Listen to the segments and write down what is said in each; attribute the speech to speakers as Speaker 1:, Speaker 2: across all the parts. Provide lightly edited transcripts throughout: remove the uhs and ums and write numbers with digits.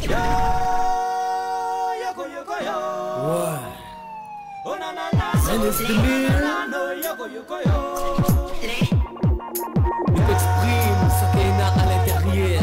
Speaker 1: And it's the meal. Il t'exprime ce qu'il y a à l'intérieur.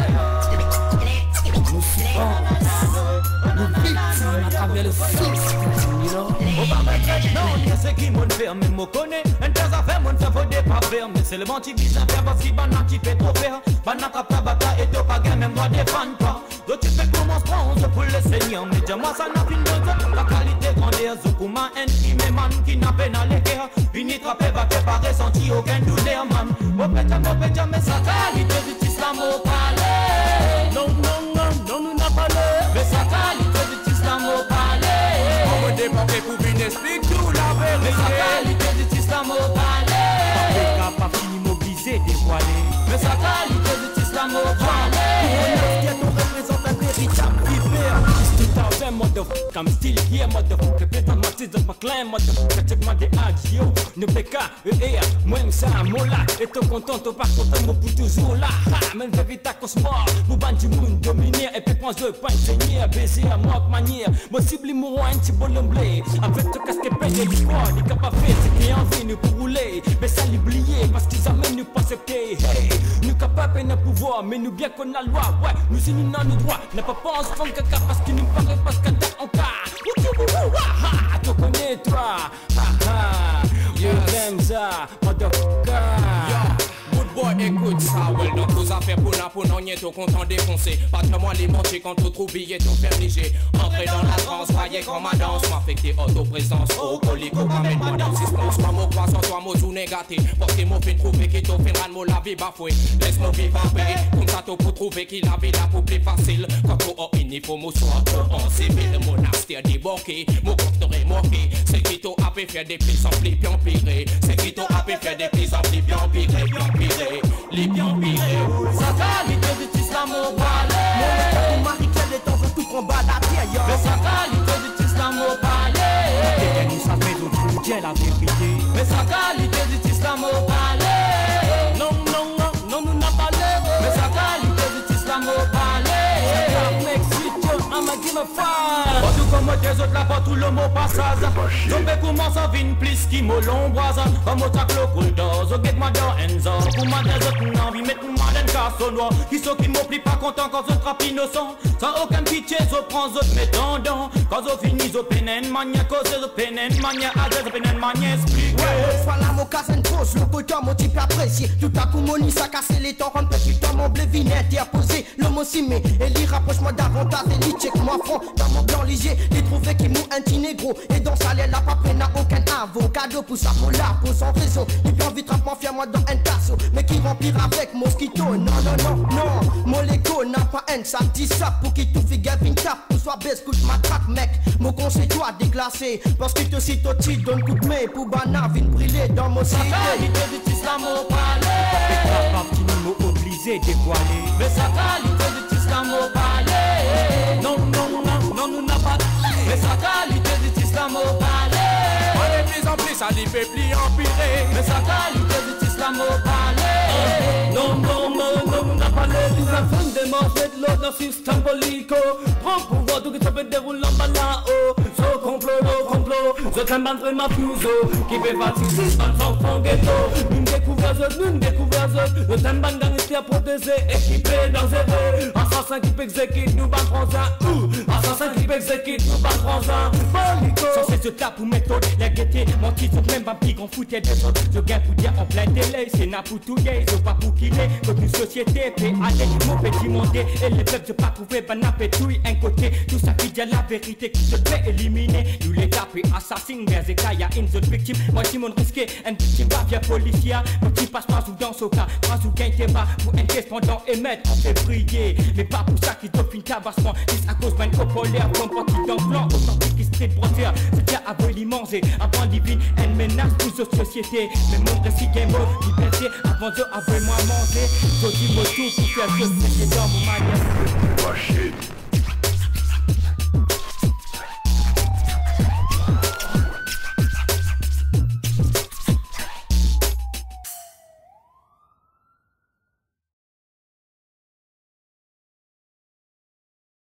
Speaker 1: Nos souffrances, nos victimes à travers le système, you know.
Speaker 2: Non, c'est qui mon faire, mais me connaît. Un tas à faire, mon faire, faut des pas faire. Mais c'est le bon type bizarre, parce qu'il va n'a fait trop faire. Banna capta bata et toi pas gain, même moi défendre pas. Donc tu fais comment se prendre pour le Seigneur. Mais dis-moi, ça n'a fini de la qualité grandeur. Zoukuma, un man qui n'a peine à l'équerre. Vini trapper, va pas ressenti aucun douleur, man. Mopétia, mais sa qualité du islam au palais. Non, nous n'a pas l'air. Mais sa qualité du islam au palais.
Speaker 3: On me démarrer pour venir expliquer tout la vérité.
Speaker 2: Mais sa qualité du islam au palais.
Speaker 4: Pas fini mobilisé, dévoilé.
Speaker 2: Mais sa qualité du islam au palais.
Speaker 4: On représente un véritable vipère. 2000 motherfucker, I'm still here motherfucker. Better matches dans ma clan motherfucker. Check ma DH yo, ne BK, ER, moi ça, mola. Et toi content, toi pas content, moi pour toujours là. Même véritable cosmos, pour ban du monde dominer. Et puis pense de pas enseigner, baiser à moi manière. Moi cible moi un petit bonhomme blé. Avec ton casque payé du corps, des capables fait, c'est qui en vie nous pour rouler. Mais ça l'oublier, parce qu'ils amènent nous pas accepter. Hey, nous capables et nos pouvoir, mais nous bien qu'on a loi. Ouais, nous signons nos droits. N'a pas pensé qu'on caca parce qu'il nous paraît parce qu'à en cas. Tu connais toi. You them ça, motherfucker.
Speaker 3: Boy, écoute ça, well, dans vos affaires pour non, y'est content défoncé. Pas de moi les mancher quand tout trouve billet, ton faire léger. Entrer dans la transe, voyez quand ma danse m'affecter autoprésence. Au colico, ramène-moi dans suspense. Moi, mon croissant, toi, mon sous négatif. Parce que mon fin trouvé qui t'offre un mot la vie bafouée. Laisse-moi vivre après. Comme ça, t'as pour trouver qu'il a vie là pour plus facile. Quand tu as une il faut mon soir, en civil, monastère débarqué. Mon corps t'aurait manqué. C'est qui t'a appelé faire des plis sans plis, bien empiré. C'est qui t'a appelé faire des plis sans plis, bien empiré, bien empiré. Les bien pirés.
Speaker 2: Sa qualité du islam au palais.
Speaker 4: Mon mari qu'elle est en tout combat d'atterrir.
Speaker 2: Mais sa qualité du islam au palais.
Speaker 4: Nous ça fait d'autres budgets la vérité.
Speaker 2: Mais sa qualité du islam au palais.
Speaker 4: Non, nous n'a pas l'air.
Speaker 2: Mais sa qualité du islam au palais.
Speaker 4: I'ma give a fire.
Speaker 2: Pas tout comme des autres là, pas tout le mot passage. Tombe commence à venir plus qui me l'ombrase. Comme au tac le cool does, au get ma door enzo. Pour ma des autres n'envie mettre ma den casse noir. Qui sont qui m'oublie pas content quand je trappe innocent. Sans aucun pitié, je prends autres mes tendons. Quand je finis, je peine mania, cause je peine mania, adresse peine mania, explique.
Speaker 4: Ouais, voilà mon cas, une pause, le poteur, mon type apprécié. Tout à coup, mon ça cassé les temps, un petit temps, mon blé vinette et apposé. L'homme s'y met, et l'y rapproche-moi davantage, et l'y check-moi front. Dans mon blanc léger, les trouver qui mou un petit négro. Et dans sa l'aile, la pape n'a aucun avocado pour sa mola, pour son réseau. Il peut vite rapidement faire moi dans un tasso. Mais qui remplir avec mosquito. Non, mon légo n'a pas un ça dit ça pour qu'il tout figure une tape. Pour soit baisse, coûte ma traque, mec. Mon conseil, toi, déclassé. Parce qu'il te cite au titre, donne coup de main pour banane, vine briller dans mon cité.
Speaker 2: Sa qualité du islam au palais.
Speaker 4: Pas petit mot obligé, dévoilé.
Speaker 2: Mais sa qualité du islam au palais.
Speaker 4: Non, nous n'a pas l'air.
Speaker 2: Mais sa qualité du islam au palais.
Speaker 3: On est plus en plus, ça les fait plus empirer.
Speaker 2: Mais sa qualité du islam au palais.
Speaker 4: Non, nous n'a pas l'air. Les enfants de manger de l'eau dans le système politique. Prends pouvoir, tout que ça peut dérouler en bas là-haut. So complot. Je t'aime pas ma fuseau. Qui fait fatiguer dans son fond ghetto. Nous découvert, je t'aime pas gangster protégé, équipé, dangereux. Assassin qui peut exécuter, nous battre en ça. Assassin qui peut exécuter, nous battre en ça. Polico. Sans ces yeux là pour méthode, les guettés, mon titre, même pas pis qu'on foutait des autres. Je gagne pour dire en plein délai, c'est n'a pour tout gay, je pas pour qu'il est. Toute une société, paix, allez, mon petit monde. Et les peuples, je pas trouvé, ben appétit, un côté. Tout ça qui dit la vérité qui se fait éliminer. Nous les tapés, assassins, Merzeka, y'a une seule victime. Moi, si mon risqué, un victime va via policier. Mon petit passe pas sous dans ce cas, pas sous gain t'es pas pour un correspondant émettre en février. Mais pas pour ça qu'ils doivent une tabassement. C'est à cause d'un copolaire, comme parti dans le plan, authentique qui street brossier. C'est bien à voler manger, avant divine, une menace pour cette société. Mais mon récit est mot, liberté, avant de avoir moi manger. Je dis moi tout pour faire ce que j'ai dans mon